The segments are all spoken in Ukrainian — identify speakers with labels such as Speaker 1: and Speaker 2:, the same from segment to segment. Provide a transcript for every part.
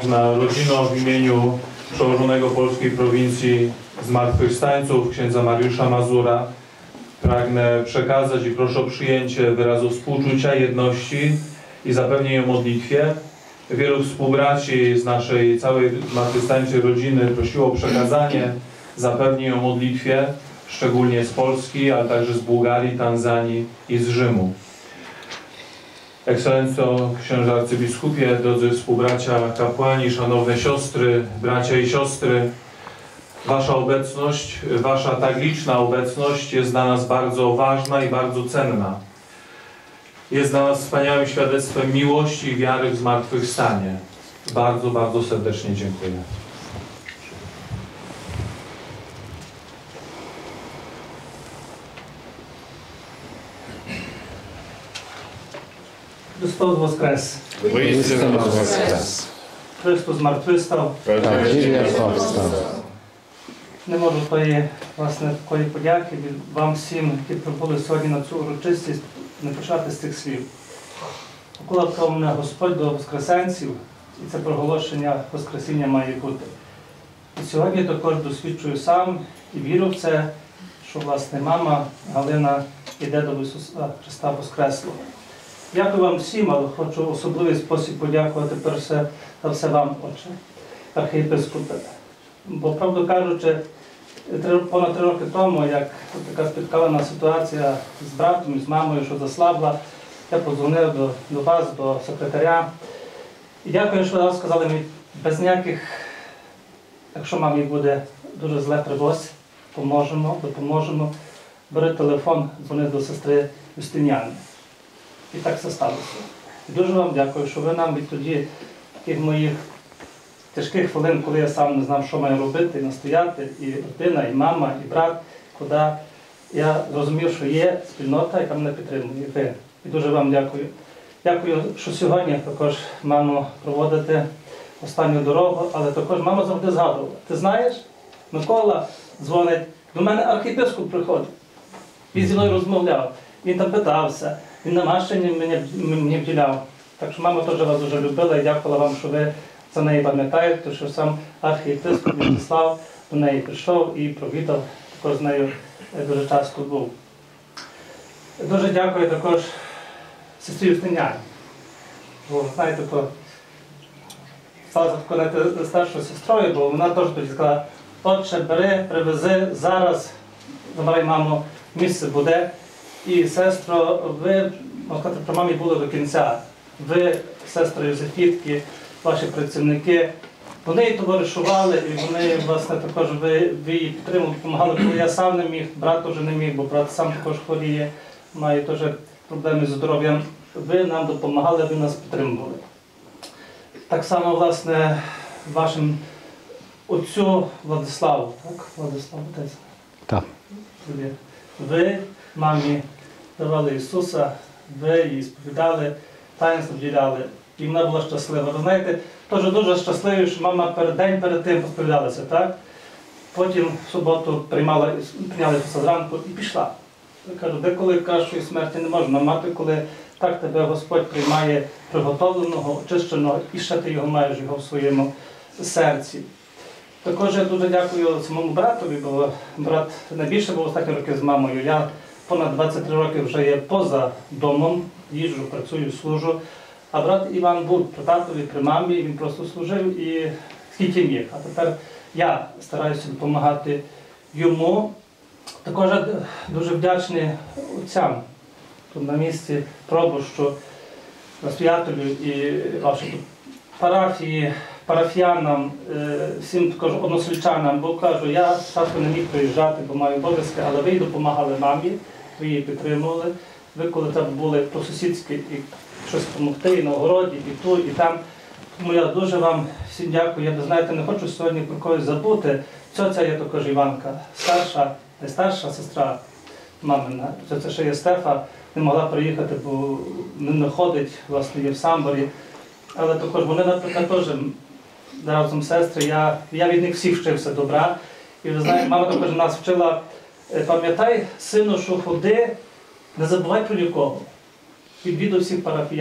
Speaker 1: na rodzinę w imieniu przełożonego polskiej prowincji Zmartwychwstańców, księdza Mariusza Mazura. Pragnę przekazać i proszę o przyjęcie wyrazu współczucia, jedności i zapewnień o modlitwie. Wielu współbraci z naszej całej zmartwychwstańczej rodziny prosiło o przekazanie zapewnień o modlitwie, szczególnie z Polski, ale także z Bułgarii, Tanzanii i z Rzymu. Ekscelencjo, księże arcybiskupie, drodzy współbracia kapłani, szanowne siostry, bracia i siostry, wasza obecność, wasza tak liczna obecność jest dla nas bardzo ważna i bardzo cenna. Jest dla nas wspaniałym świadectwem miłości i wiary w zmartwychwstanie. Bardzo, bardzo serdecznie dziękuję.
Speaker 2: Христос воскрес!
Speaker 3: Воістину воскрес!
Speaker 2: Христос змертвистав.
Speaker 3: Правдиві повстав.
Speaker 2: Не можу тої, власне, такої подяки від вам всім, які прибули сьогодні на цю урочистість, не почати з цих слів. Покликав мене Господь до воскресенців, і це проголошення Воскресіння має бути. І сьогодні також досвідчую сам і вірю в це, що, власне, мама Галина йде до Ісуса Христа Воскреслого. Дякую вам всім, але хочу в особливий спосіб подякувати перш за все вам, Отче, архієпископе. Бо, правду кажучи, понад 3 роки тому, як така спіткалена ситуація з братом і з мамою, що заслабла, я подзвонив до вас, до секретаря. І дякую, що ви сказали мені, без ніяких, якщо мамі буде дуже зле, привозь, допоможемо. Бери телефон, дзвони до сестри Юстиніани. І так все сталося. І дуже вам дякую, що ви нам відтоді, таких моїх тяжких хвилин, коли я сам не знав, що маю робити, і настояти, і родина, і мама, і брат, куди я зрозумів, що є спільнота, яка мене підтримує. І ви. І дуже вам дякую. Дякую, що сьогодні також маму проводите останню дорогу, але також мама завжди згадувала. Ти знаєш, Микола дзвонить, до мене архієпископ приходить. Він зі мною розмовляв, він там питався, він намащення мені вділяв. Так що мама теж вас дуже любила і дякувала вам, що ви за неї пам'ятаєте, що сам архієпископ В'ячеслав до неї прийшов і провідав, також з нею дуже часто був. Дуже дякую також сестрі Юстиніані. Бо, знаєте, то сталося таке старшою сестрою, бо вона теж тоді сказала: Отче, бери, привези, зараз, забирай маму, місце буде. І, сестро, ви, можна сказати, про мамі були до кінця. Ви, сестри Йозефітки, ваші працівники, вони її товаришували, і вони, власне, також ви її підтримували, допомагали, коли я сам не міг, брат теж не міг, бо брат сам також хворіє, має теж проблеми з здоров'ям. Ви нам допомагали, ви нас підтримували. Так само, власне, вашим отцю Владиславу, так? Владислав, отець?
Speaker 3: Так.
Speaker 2: Ви мамі давали Ісуса, ви її сповідали, таїнство вділяли, і вона була щаслива. Ви знаєте, теж дуже щасливі, що мама день перед тим посповідалася, так? Потім в суботу прийняли Ісуса зранку і пішла. Я кажу, деколи кращої смерті не можна мати, коли так тебе Господь приймає приготовленого, очищеного, і ще ти маєш його в своєму серці. Також я дуже дякую самому братові, бо брат найбільше був останні роки з мамою. Я понад 23 роки вже є поза домом, їжджу, працюю, служу. А брат Іван був при татові, при мамі, він просто служив і скільки міг. А тепер я стараюся допомагати йому. Також дуже вдячний отцям тут на місці, пробущу, настоятелю і вашій парафії, парафіянам, всім також односельчанам, бо кажу, я часто не міг приїжджати, бо маю обов'язки, але ви допомагали мамі, ви її підтримували. Ви коли там були по-сусідськи і щось допомогти, і на огороді, і тут, і там. Тому я дуже вам всім дякую. Я, знаєте, не хочу сьогодні про когось забути. Ця є також Іванка, старша, не старша сестра мамина. Це ще є Стефа, не могла приїхати, бо не ходить, власне, є в Самборі. Але також вони, наприклад, теж разом сестри, я від них всіх вчився добра. І ви знаєте, мама також нас вчила: пам'ятай, сину, що ходи, не забувай про нікого. Відвідуй всіх парафіян.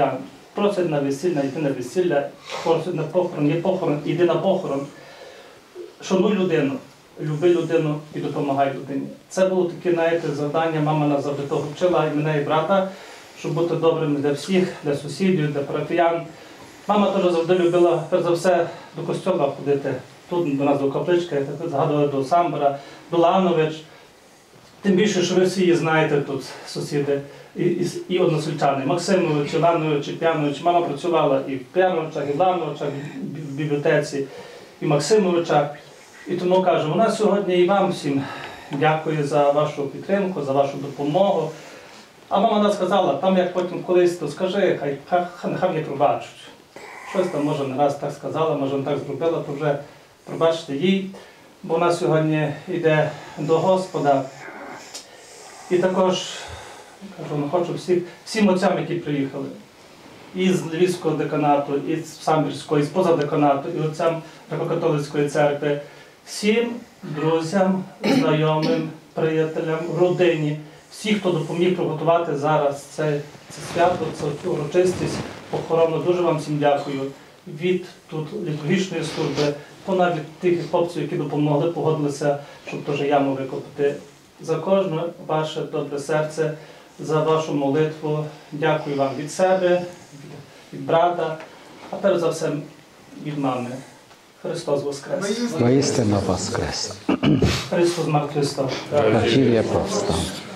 Speaker 2: просять на весілля, йди на весілля, просять на похорон, є похорон, іди на похорон. Шануй людину, люби людину і допомагай людині. Це було таке, знаєте, завдання, мама нас завжди того вчила, і мене, і брата, щоб бути добрими для всіх, для сусідів, для парафіян. Мама теж завжди любила, перш за все, до костьола ходити. Тут до нас до каплички, я так згадували до Самбора, до Ланович. Тим більше, що ви всі її знаєте тут, сусіди, і односельчани. Максимович, Іванович, і П'янович. Мама працювала і в П'яновичах, і в Лановичах, і в бібліотеці, і в Максимовичах. І тому кажу, вона сьогодні і вам всім дякую за вашу підтримку, за вашу допомогу. А мама нас сказала, там як потім колись, то скажи, хай мені пробачать. Щось там, може, не раз так сказала, може, не так зробила, то вже пробачте їй, бо вона сьогодні йде до Господа. І також, кажу, хочу всім отцям, які приїхали, і з Львівського деканату, і з Самбірського, і з позадеканату, і отцям Греко-католицької церкви, всім друзям, знайомим, приятелям, родині, всі, хто допоміг приготувати зараз це свято, цю урочистість похорону. Дуже вам всім дякую. Від тут літургічної служби, понад тих хлопців, які допомогли, погодилися, щоб теж яму викопати. За кожне ваше добре серце, за вашу молитву. Дякую вам від себе, від брата, а перш за все від мами. Христос Воскрес!
Speaker 3: Воістину воскрес.
Speaker 2: Христос Мар Христос!
Speaker 3: Na dziwię powstał.